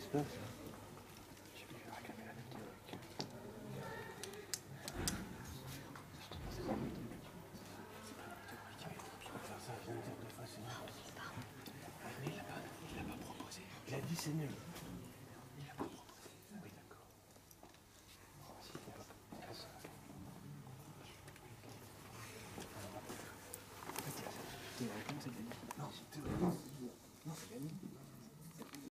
passe? Il a dit c'est nul. Il a pas proposé. Oui, d'accord. Si, il a pas proposé. Non, c'est gagné. Non, c'est gagné.